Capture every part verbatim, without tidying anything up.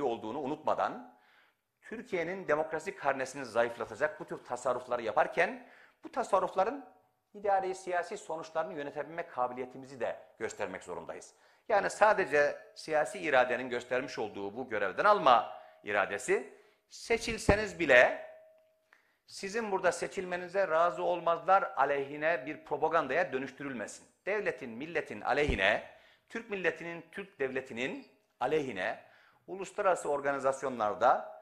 olduğunu unutmadan, Türkiye'nin demokrasi karnesini zayıflatacak bu tür tasarrufları yaparken, bu tasarrufların idari siyasi sonuçlarını yönetebilme kabiliyetimizi de göstermek zorundayız. Yani sadece siyasi iradenin göstermiş olduğu bu görevden alma iradesi, seçilseniz bile sizin burada seçilmenize razı olmazlar aleyhine bir propagandaya dönüştürülmesin. Devletin, milletin aleyhine, Türk milletinin, Türk devletinin aleyhine uluslararası organizasyonlarda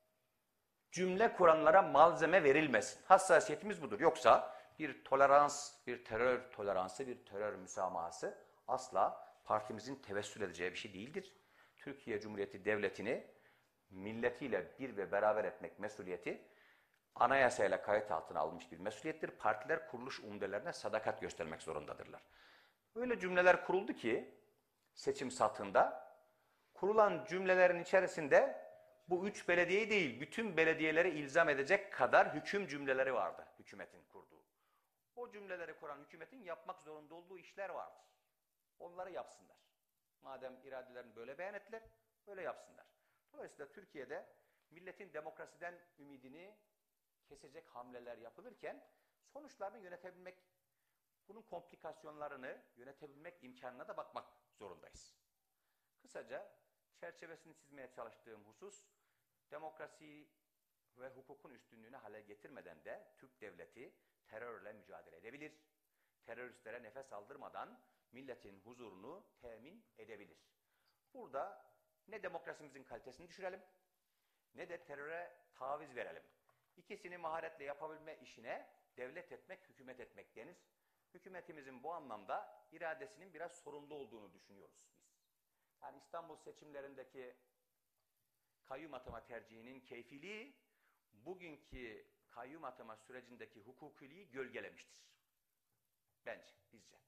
cümle kuranlara malzeme verilmesin. Hassasiyetimiz budur. Yoksa bir tolerans, bir terör toleransı, bir terör müsamahası asla partimizin tevessül edeceği bir şey değildir. Türkiye Cumhuriyeti Devleti'ni milletiyle bir ve beraber etmek mesuliyeti anayasayla kayıt altına alınmış bir mesuliyettir. Partiler kuruluş umdelerine sadakat göstermek zorundadırlar. Öyle cümleler kuruldu ki seçim satında kurulan cümlelerin içerisinde bu üç belediyeyi değil, bütün belediyeleri ilzam edecek kadar hüküm cümleleri vardı hükümetin kurduğu. O cümleleri kuran hükümetin yapmak zorunda olduğu işler vardır. Onları yapsınlar. Madem iradelerini böyle beyan ettiler, böyle yapsınlar. Dolayısıyla Türkiye'de milletin demokrasiden ümidini kesecek hamleler yapılırken sonuçlarını yönetebilmek, bunun komplikasyonlarını yönetebilmek imkanına da bakmak zorundayız. Kısaca çerçevesini çizmeye çalıştığım husus, demokrasi ve hukukun üstünlüğünü hale getirmeden de Türk devleti terörle mücadele edebilir. Teröristlere nefes aldırmadan milletin huzurunu temin edebilir. Burada ne demokrasimizin kalitesini düşürelim, ne de teröre taviz verelim. İkisini maharetle yapabilme işine devlet etmek, hükümet etmek denir. Hükümetimizin bu anlamda iradesinin biraz sorunlu olduğunu düşünüyoruz biz. Yani İstanbul seçimlerindeki kayyum atama tercihinin keyfiliği, bugünkü kayyum atama sürecindeki hukukiliği gölgelemiştir. Bence, bizce.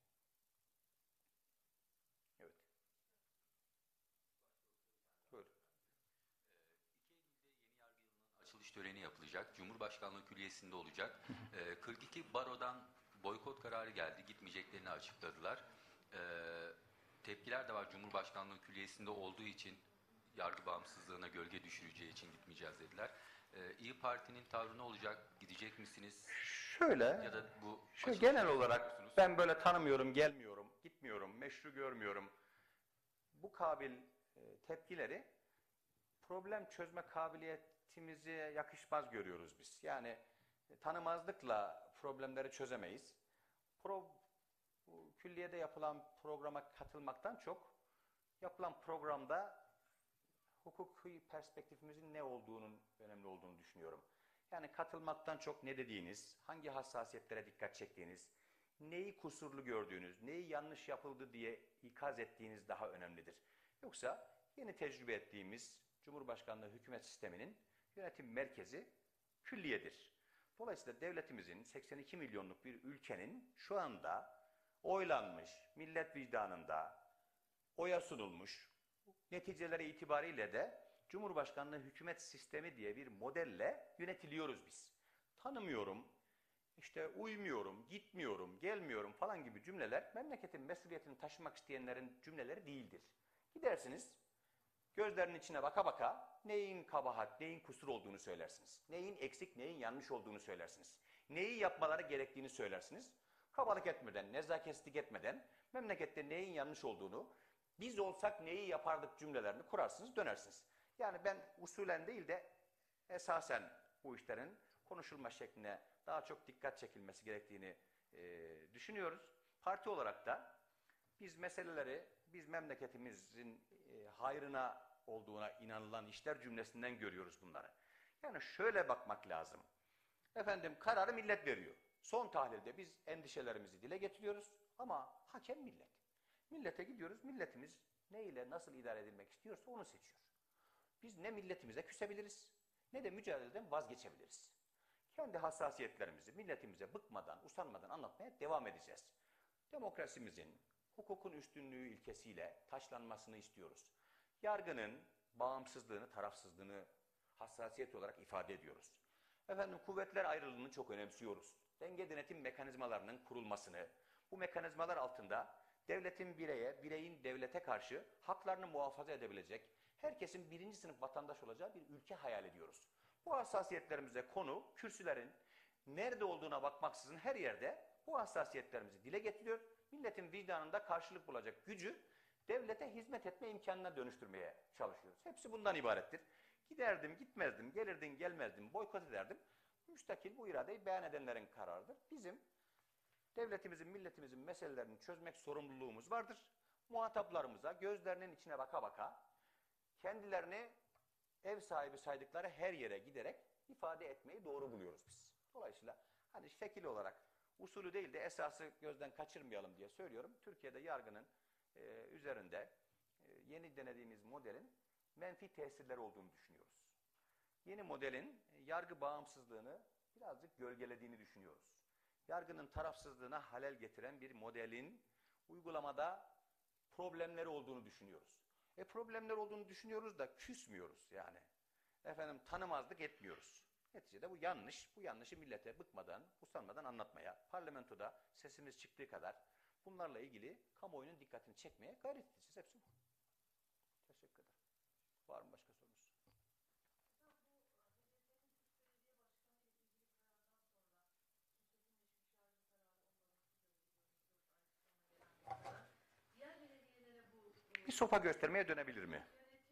Evet. Buyurun. Açılış töreni yapılacak. Cumhurbaşkanlığı Külliyesi'nde olacak. kırk iki barodan boykot kararı geldi. Gitmeyeceklerini açıkladılar. Tepkiler de var. Cumhurbaşkanlığı Külliyesi'nde olduğu için, yargı bağımsızlığına gölge düşüreceği için gitmeyeceğiz dediler. İYİ Parti'nin tavrı ne olacak? Gidecek misiniz? Şöyle, ya da bu şöyle genel olarak ben böyle tanımıyorum, gelmiyorum, gitmiyorum, meşru görmüyorum. Bu kabil e, tepkileri problem çözme kabiliyetimize yakışmaz görüyoruz biz. Yani e, tanımazlıkla problemleri çözemeyiz. Pro, külliyede yapılan programa katılmaktan çok yapılan programda hukuki perspektifimizin ne olduğunun önemli olduğunu düşünüyorum. Yani katılmaktan çok ne dediğiniz, hangi hassasiyetlere dikkat çektiğiniz, neyi kusurlu gördüğünüz, neyi yanlış yapıldı diye ikaz ettiğiniz daha önemlidir. Yoksa yeni tecrübe ettiğimiz Cumhurbaşkanlığı hükümet sisteminin yönetim merkezi külliyedir. Dolayısıyla devletimizin seksen iki milyonluk bir ülkenin şu anda oylanmış, millet vicdanında oya sunulmuş, neticeleri itibariyle de Cumhurbaşkanlığı hükümet sistemi diye bir modelle yönetiliyoruz biz. Tanımıyorum, işte uymuyorum, gitmiyorum, gelmiyorum falan gibi cümleler memleketin mesuliyetini taşımak isteyenlerin cümleleri değildir. Gidersiniz, gözlerinin içine baka baka neyin kabahat, neyin kusur olduğunu söylersiniz. Neyin eksik, neyin yanlış olduğunu söylersiniz. Neyi yapmaları gerektiğini söylersiniz. Kabalık etmeden, nezaketsizlik etmeden memlekette neyin yanlış olduğunu, biz olsak neyi yapardık cümlelerini kurarsınız, dönersiniz. Yani ben usulen değil de esasen bu işlerin konuşulma şekline daha çok dikkat çekilmesi gerektiğini e, düşünüyoruz. Parti olarak da biz meseleleri, biz memleketimizin e, hayrına olduğuna inanılan işler cümlesinden görüyoruz bunları. Yani şöyle bakmak lazım. Efendim kararı millet veriyor. Son tahlilde biz endişelerimizi dile getiriyoruz ama hakem millet. Millete gidiyoruz, milletimiz ne ile nasıl idare edilmek istiyorsa onu seçiyor. Biz ne milletimize küsebiliriz, ne de mücadeleden vazgeçebiliriz. Kendi hassasiyetlerimizi milletimize bıkmadan, usanmadan anlatmaya devam edeceğiz. Demokrasimizin, hukukun üstünlüğü ilkesiyle taşlanmasını istiyoruz. Yargının bağımsızlığını, tarafsızlığını hassasiyet olarak ifade ediyoruz. Efendim kuvvetler ayrılığını çok önemsiyoruz. Denge denetim mekanizmalarının kurulmasını, bu mekanizmalar altında devletin bireye, bireyin devlete karşı haklarını muhafaza edebilecek, herkesin birinci sınıf vatandaş olacağı bir ülke hayal ediyoruz. Bu hassasiyetlerimize konu, kürsülerin nerede olduğuna bakmaksızın her yerde bu hassasiyetlerimizi dile getiriyor. Milletin vicdanında karşılık bulacak gücü devlete hizmet etme imkanına dönüştürmeye çalışıyoruz. Hepsi bundan ibarettir. Giderdim, gitmezdim, gelirdim, gelmezdim, boykot ederdim. Müstakil bu iradeyi beyan edenlerin kararıdır. Bizim devletimizin, milletimizin meselelerini çözmek sorumluluğumuz vardır. Muhataplarımıza gözlerinin içine baka baka kendilerini ev sahibi saydıkları her yere giderek ifade etmeyi doğru buluyoruz biz. Dolayısıyla hani şekil olarak usulü değil de esası gözden kaçırmayalım diye söylüyorum. Türkiye'de yargının e, üzerinde e, yeni denediğimiz modelin menfi tesirleri olduğunu düşünüyoruz. Yeni modelin yargı bağımsızlığını birazcık gölgelediğini düşünüyoruz. Yargının tarafsızlığına halel getiren bir modelin uygulamada problemleri olduğunu düşünüyoruz. E problemler olduğunu düşünüyoruz da küsmüyoruz yani. Efendim tanımazlık etmiyoruz. Neticede bu yanlış. Bu yanlışı millete bıkmadan, usanmadan anlatmaya, parlamentoda sesimiz çıktığı kadar bunlarla ilgili kamuoyunun dikkatini çekmeye gayret edeceğiz. Hepsi bu. Teşekkür ederim. Var mı başka sorunuz? Bir sopa göstermeye dönebilir mi?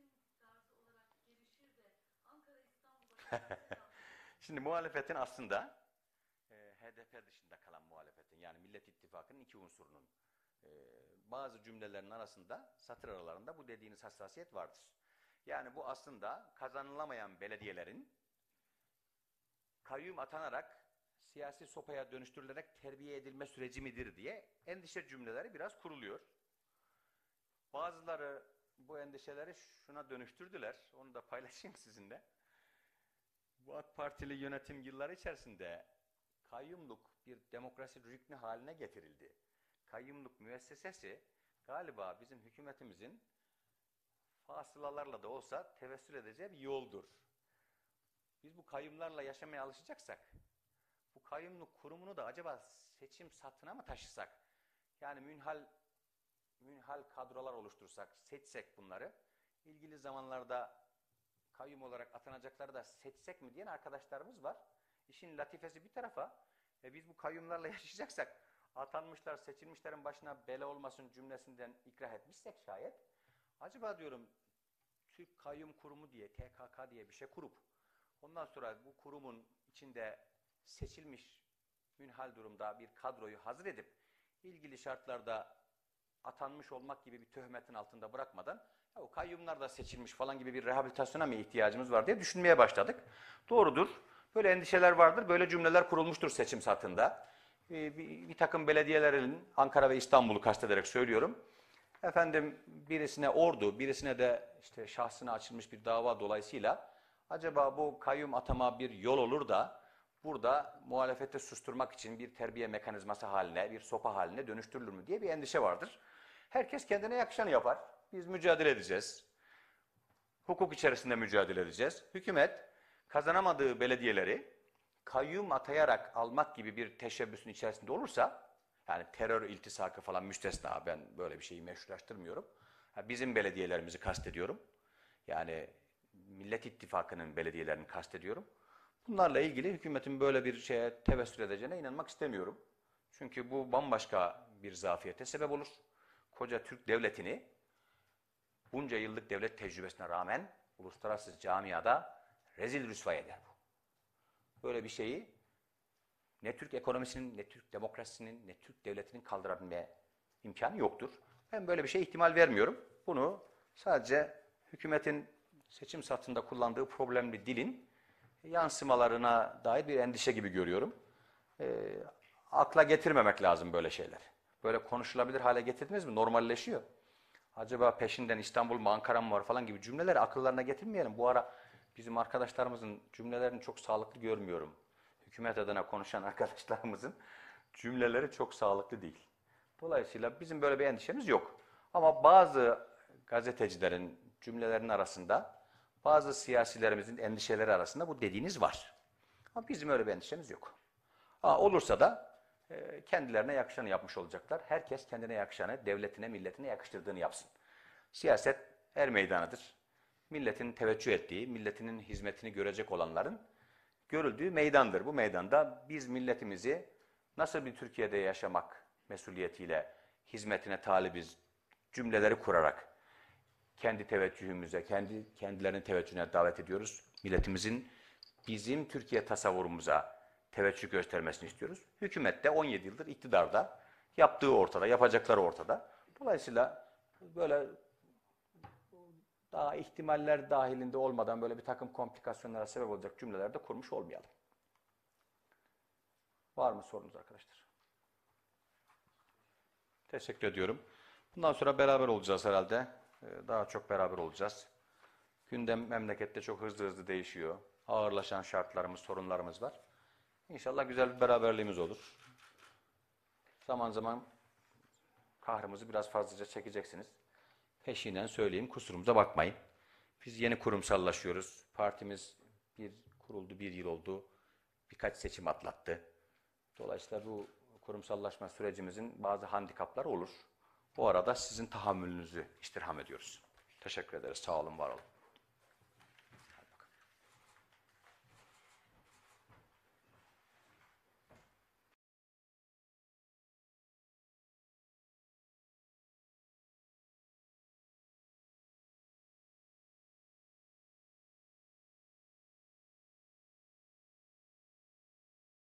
Şimdi muhalefetin aslında e, H D P dışında kalan muhalefetin yani Millet İttifakı'nın iki unsurunun e, bazı cümlelerin arasında satır aralarında bu dediğiniz hassasiyet vardır. Yani bu aslında kazanılamayan belediyelerin kayyum atanarak siyasi sopaya dönüştürülerek terbiye edilme süreci midir diye endişe cümleleri biraz kuruluyor. Bazıları bu endişeleri şuna dönüştürdüler. Onu da paylaşayım sizinle. Bu AK Partili yönetim yılları içerisinde kayyumluk bir demokrasi rüknü haline getirildi. Kayyumluk müessesesi galiba bizim hükümetimizin fasılalarla da olsa tevessül edeceği bir yoldur. Biz bu kayyumlarla yaşamaya alışacaksak, bu kayyumluk kurumunu da acaba seçim satına mı taşısak? Yani münhal, münhal kadrolar oluştursak, seçsek bunları, ilgili zamanlarda kayyum olarak atanacakları da seçsek mi diyen arkadaşlarımız var. İşin latifesi bir tarafa, e biz bu kayyumlarla yaşayacaksak, atanmışlar, seçilmişlerin başına bela olmasın cümlesinden ikrah etmişsek şayet, acaba diyorum Türk Kayyum Kurumu diye, T K K diye bir şey kurup, ondan sonra bu kurumun içinde seçilmiş münhal durumda bir kadroyu hazır edip, ilgili şartlarda atanmış olmak gibi bir töhmetin altında bırakmadan, ya o kayyumlar da seçilmiş falan gibi bir rehabilitasyona mı ihtiyacımız var diye düşünmeye başladık. Doğrudur. Böyle endişeler vardır. Böyle cümleler kurulmuştur seçim satında. Bir, bir, bir takım belediyelerin, Ankara ve İstanbul'u kastederek söylüyorum. Efendim birisine ordu, birisine de işte şahsına açılmış bir dava dolayısıyla acaba bu kayyum atama bir yol olur da burada muhalefeti susturmak için bir terbiye mekanizması haline, bir sopa haline dönüştürülür mü diye bir endişe vardır. Herkes kendine yakışanı yapar. Biz mücadele edeceğiz. Hukuk içerisinde mücadele edeceğiz. Hükümet kazanamadığı belediyeleri kayyum atayarak almak gibi bir teşebbüsün içerisinde olursa, yani terör iltisakı falan müstesna, ben böyle bir şeyi meşrulaştırmıyorum. Bizim belediyelerimizi kastediyorum. Yani Millet İttifakı'nın belediyelerini kastediyorum. Bunlarla ilgili hükümetin böyle bir şeye tevessül edeceğine inanmak istemiyorum. Çünkü bu bambaşka bir zafiyete sebep olur. Koca Türk devletini bunca yıllık devlet tecrübesine rağmen uluslararası camiada rezil rüsva eder bu. Böyle bir şeyi ne Türk ekonomisinin, ne Türk demokrasisinin, ne Türk devletinin kaldırabilme imkanı yoktur. Ben böyle bir şeye ihtimal vermiyorum. Bunu sadece hükümetin seçim satında kullandığı problemli dilin yansımalarına dair bir endişe gibi görüyorum. E, akla getirmemek lazım böyle şeyler. Böyle konuşulabilir hale getirdiniz mi? Normalleşiyor. Acaba peşinden İstanbul mu, Ankara mı var falan gibi cümleleri akıllarına getirmeyelim. Bu ara bizim arkadaşlarımızın cümlelerini çok sağlıklı görmüyorum. Hükümet adına konuşan arkadaşlarımızın cümleleri çok sağlıklı değil. Dolayısıyla bizim böyle bir endişemiz yok. Ama bazı gazetecilerin cümlelerinin arasında, bazı siyasilerimizin endişeleri arasında bu dediğiniz var. Ama bizim öyle bir endişemiz yok. Aa, olursa da e, kendilerine yakışanı yapmış olacaklar. Herkes kendine yakışanı, devletine, milletine yakıştırdığını yapsın. Siyaset er meydanıdır. milletin teveccüh ettiği, milletinin hizmetini görecek olanların görüldüğü meydandır. Bu meydanda biz milletimizi nasıl bir Türkiye'de yaşamak mesuliyetiyle hizmetine talibiz cümleleri kurarak kendi teveccühümüze, kendi kendilerinin teveccühüne davet ediyoruz. Milletimizin bizim Türkiye tasavvurumuza teveccüh göstermesini istiyoruz. Hükümet de on yedi yıldır iktidarda, yaptığı ortada, yapacakları ortada. Dolayısıyla böyle daha ihtimaller dahilinde olmadan böyle bir takım komplikasyonlara sebep olacak cümleler de kurmuş olmayalım. Var mı sorunuz arkadaşlar? Teşekkür ediyorum. Bundan sonra beraber olacağız herhalde. Daha çok beraber olacağız. Gündem memlekette çok hızlı hızlı değişiyor. Ağırlaşan şartlarımız, sorunlarımız var. İnşallah güzel bir beraberliğimiz olur. Zaman zaman kahrımızı biraz fazlaca çekeceksiniz. Peşinen söyleyeyim, kusurumuza bakmayın. Biz yeni kurumsallaşıyoruz. Partimiz bir kuruldu, bir yıl oldu. Birkaç seçim atlattı. Dolayısıyla bu kurumsallaşma sürecimizin bazı handikapları olur. Bu arada sizin tahammülünüzü istirham ediyoruz. Teşekkür ederiz. Sağ olun, var olun.